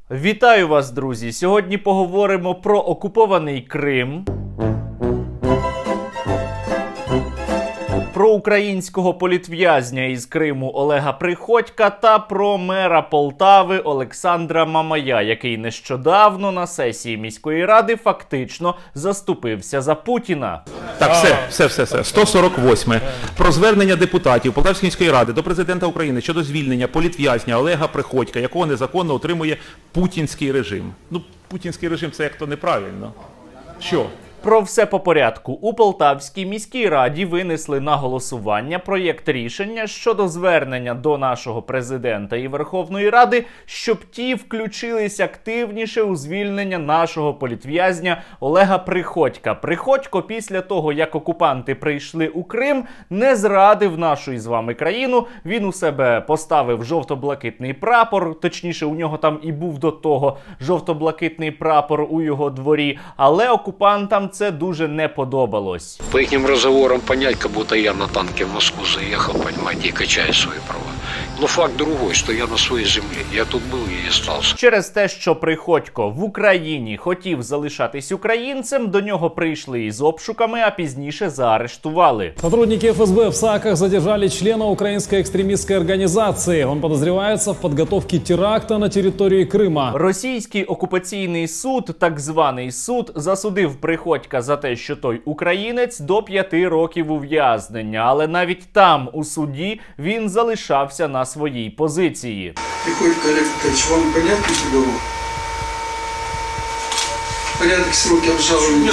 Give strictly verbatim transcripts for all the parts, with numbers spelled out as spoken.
Вітаю вас, друзі! Сьогодні поговоримо про окупований Крим, про українського політв'язня із Криму Олега Приходька та про мера Полтави Олександра Мамая, який нещодавно на сесії міської ради фактично заступився за Путіна. Так, все, все, все, все. сто сорок восьме. Про звернення депутатів Полтавської міської ради до президента України щодо звільнення політв'язня Олега Приходька, якого незаконно отримує путінський режим. Ну, путінський режим – це як-то неправильно. Що? Про все по порядку. У Полтавській міській раді винесли на голосування проєкт рішення щодо звернення до нашого президента і Верховної Ради, щоб ті включились активніше у звільнення нашого політв'язня Олега Приходька. Приходько після того, як окупанти прийшли у Крим, не зрадив нашу із вами країну. Він у себе поставив жовто-блакитний прапор, точніше у нього там і був до того жовто-блакитний прапор у його дворі, але окупантам це дуже не подобалось. По їхнім розговорам понять, как будто я на танке в Москву заехал, понимаете, и качаю свои права. Но факт другой, что я на своей земле. Я тут был и остался. Через те, що Приходько в Україні хотів залишатись українцем, до нього прийшли із обшуками, а пізніше заарештували. Сотрудники эф эс бэ в САКах задержали члена украинской экстремистской организации. Он подозревается в подготовке теракта на территории Крыма. Російський окупаційний суд, так званий суд, засудив Приходька за те, що той українець, до п'яти років ув'язнення. Але навіть там, у суді, він залишався на своїй позиції. Приходько Олег Викторович, вам понятно приговор? Порядок сроки обжалования.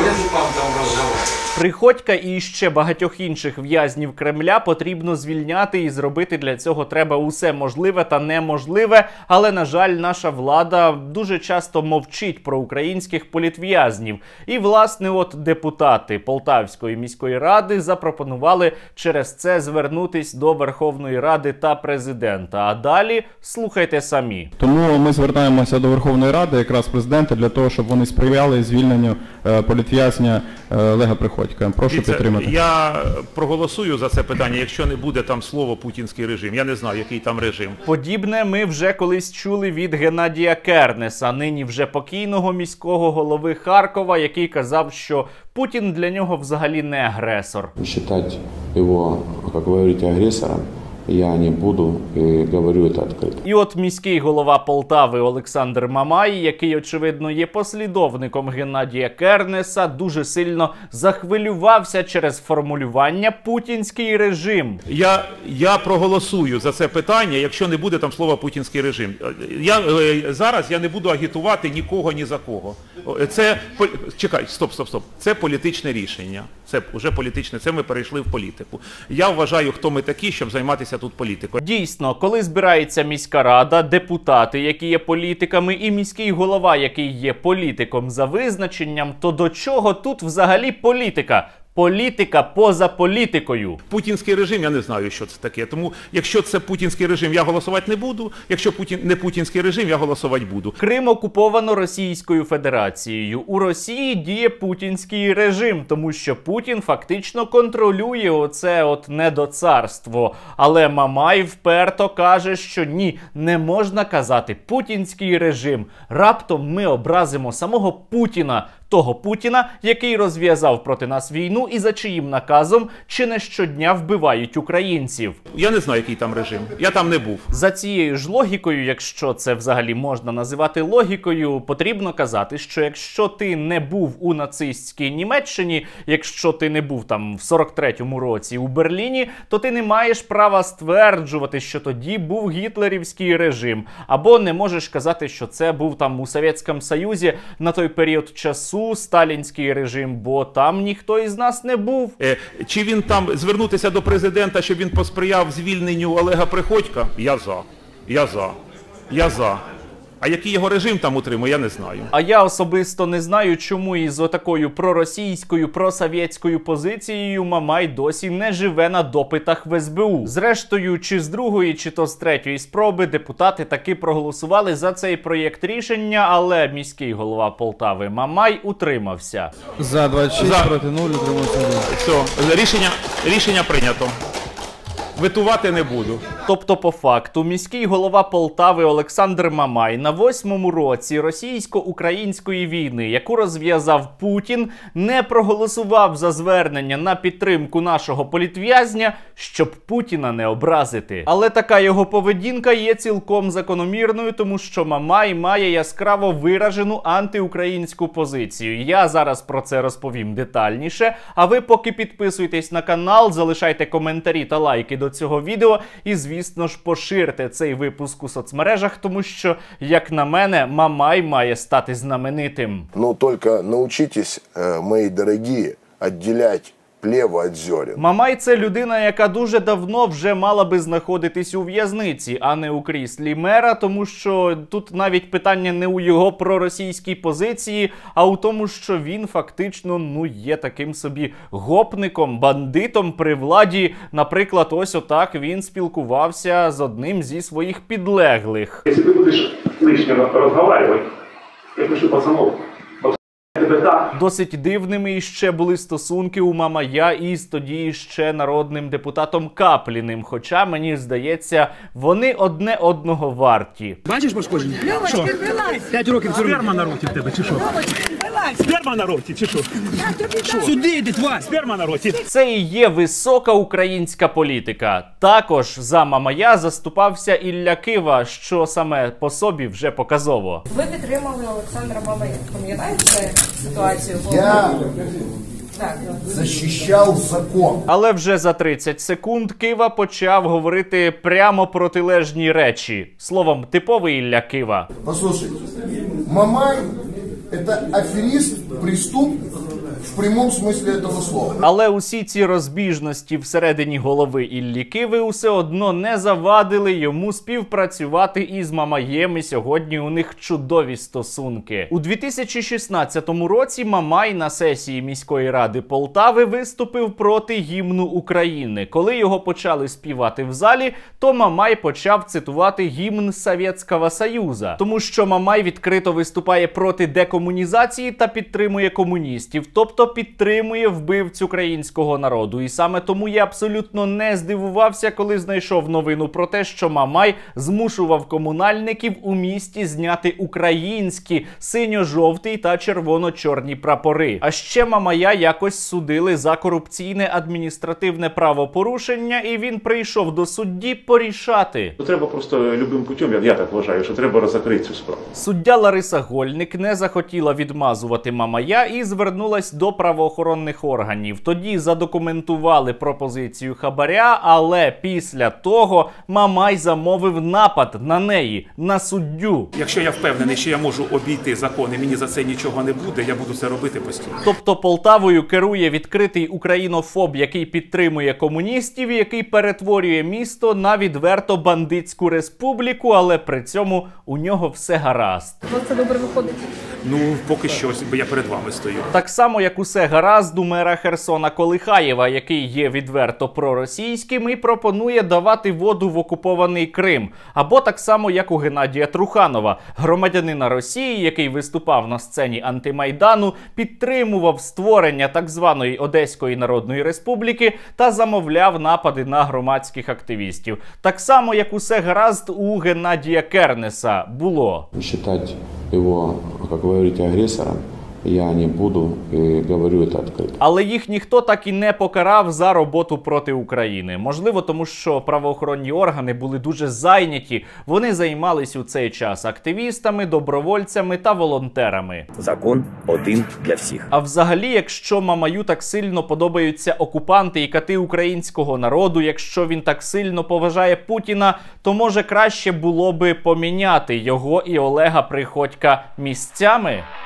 Приходька і ще багатьох інших в'язнів Кремля потрібно звільняти, і зробити для цього треба усе можливе та неможливе, але, на жаль, наша влада дуже часто мовчить про українських політв'язнів. І, власне, от депутати Полтавської міської ради запропонували через це звернутись до Верховної Ради та президента. А далі слухайте самі. Тому ми звертаємося до Верховної Ради, якраз президента, для того, щоб вони сприяли звільненню е, політв'язня е, Олега Приходька. Прошу Дивіться, підтримати. Я проголосую за це питання, якщо не буде там слово «путінський режим». Я не знаю, який там режим. Подібне ми вже колись чули від Геннадія Кернеса, нині вже покійного міського голови Харкова, який казав, що Путін для нього взагалі не агресор. Считать його, як говорите, агресором я не буду і говорю це відкрито. І от міський голова Полтави Олександр Мамай, який, очевидно, є послідовником Геннадія Кернеса, дуже сильно захвилювався через формулювання «путінський режим». Я, я проголосую за це питання, якщо не буде там слова «путінський режим». Я, е, зараз я не буду агітувати нікого, ні за кого. Це, чекай, стоп, стоп, стоп. Це політичне рішення. Це вже політичне, це ми перейшли в політику. Я вважаю, хто ми такі, щоб займатися тут політикою. Дійсно, коли збирається міська рада, депутати, які є політиками, і міський голова, який є політиком за визначенням, то до чого тут взагалі політика? Політика поза політикою. Путінський режим, я не знаю, що це таке. Тому, якщо це путінський режим, я голосувати не буду. Якщо Путін, не путінський режим, я голосувати буду. Крим окуповано Російською Федерацією. У Росії діє путінський режим, тому що Путін фактично контролює оце от недоцарство. Але Мамай вперто каже, що ні, не можна казати путінський режим. Раптом ми образимо самого Путіна. Того Путіна, який розв'язав проти нас війну і за чиїм наказом чи не щодня вбивають українців. Я не знаю, який там режим. Я там не був. За цією ж логікою, якщо це взагалі можна називати логікою, потрібно казати, що якщо ти не був у нацистській Німеччині, якщо ти не був там в сорок третьому році у Берліні, то ти не маєш права стверджувати, що тоді був гітлерівський режим. Або не можеш казати, що це був там у Совєтському Союзі на той період часу сталінський режим, бо там ніхто із нас не був. Е, чи він там звернутися до президента, щоб він посприяв звільненню Олега Приходька? Я за. Я за. Я за. А який його режим там утримує, я не знаю. А я особисто не знаю, чому із отакою проросійською, просовєтською позицією Мамай досі не живе на допитах в ес бе у. Зрештою, чи з другої, чи то з третьої спроби депутати таки проголосували за цей проєкт рішення, але міський голова Полтави Мамай утримався. За двадцять шість, за... проти нуль, утримався. Все, рішення, рішення прийнято. ветувати не буду. Тобто, по факту, міський голова Полтави Олександр Мамай на восьмому році російсько-української війни, яку розв'язав Путін, не проголосував за звернення на підтримку нашого політв'язня, щоб Путіна не образити. Але така його поведінка є цілком закономірною, тому що Мамай має яскраво виражену антиукраїнську позицію. Я зараз про це розповім детальніше, а ви поки підписуйтесь на канал, залишайте коментарі та лайки до цього відео і, звісно ж, поширте цей випуск у соцмережах, тому що, як на мене, Мамай має стати знаменитим. Ну, тільки научитесь, мої дорогі, відділяти плеву від зерен. Мамай – це людина, яка дуже давно вже мала би знаходитись у в'язниці, а не у кріслі мера, тому що тут навіть питання не у його проросійській позиції, а у тому, що він фактично, ну, є таким собі гопником, бандитом при владі. Наприклад, ось отак він спілкувався з одним зі своїх підлеглих. Якщо ти будеш лишньо розмовляти, я пишу пацанов. Досить дивними іще були стосунки у Мамая із тоді ще народним депутатом Капліним, хоча, мені здається, вони одне одного варті. Бачиш пошкодження? Що? П'ять років сперма на роті в тебе, чи що? Сперма на роті, чи що? Сюди йди, тварь! Сперма на роті! Це і є висока українська політика. Також за Мамая заступався Ілля Кива, що саме по собі вже показово. Ви підтримали Олександра Мамая. Пам'ятаєте ситуацію? Я захищав закон. Але вже за тридцять секунд Кива почав говорити прямо протилежні речі. Словом, типовий Ілля Кива. Послухайте, Мамай – це аферист, преступник в прямому смислі цього слова. Але усі ці розбіжності всередині голови Іллі Киви усе одно не завадили йому співпрацювати із Мамаєм, і сьогодні у них чудові стосунки. У дві тисячі шістнадцятому році Мамай на сесії міської ради Полтави виступив проти гімну України. Коли його почали співати в залі, то Мамай почав цитувати гімн Совєтського Союзу, тому що Мамай відкрито виступає проти декомунізації та підтримує комуністів, тобто підтримує вбивць українського народу. І саме тому я абсолютно не здивувався, коли знайшов новину про те, що Мамай змушував комунальників у місті зняти українські синьо-жовті та червоно-чорні прапори. А ще Мамая якось судили за корупційне адміністративне правопорушення, і він прийшов до судді порішати. Треба просто любим путем, я так вважаю, що треба розкрити цю справу. Суддя Лариса Гольник не захотіла відмазувати Мамая і звернулась до правоохоронних органів. Тоді задокументували пропозицію хабаря, але після того Мамай замовив напад на неї, на суддю. Якщо я впевнений, що я можу обійти закон і мені за це нічого не буде, я буду це робити постійно. Тобто Полтавою керує відкритий українофоб, який підтримує комуністів, який перетворює місто на відверто бандитську республіку, але при цьому у нього все гаразд. У вас це добре виходить? Ну, поки що, бо я перед вами стою. Так само, як усе гаразд у мера Херсона Колихаєва, який є відверто проросійським і пропонує давати воду в окупований Крим. Або так само, як у Геннадія Труханова, громадянина Росії, який виступав на сцені антимайдану, підтримував створення так званої Одеської Народної Республіки та замовляв напади на громадських активістів. Так само, як усе гаразд у Геннадія Кернеса було. Считать его, как вы говорите, агрессором я не буду і говорю це відкрито. Але їх ніхто так і не покарав за роботу проти України. Можливо, тому що правоохоронні органи були дуже зайняті. Вони займались у цей час активістами, добровольцями та волонтерами. Закон один для всіх. А взагалі, якщо Мамаю так сильно подобаються окупанти і кати українського народу, якщо він так сильно поважає Путіна, то може краще було би поміняти його і Олега Приходька місцями?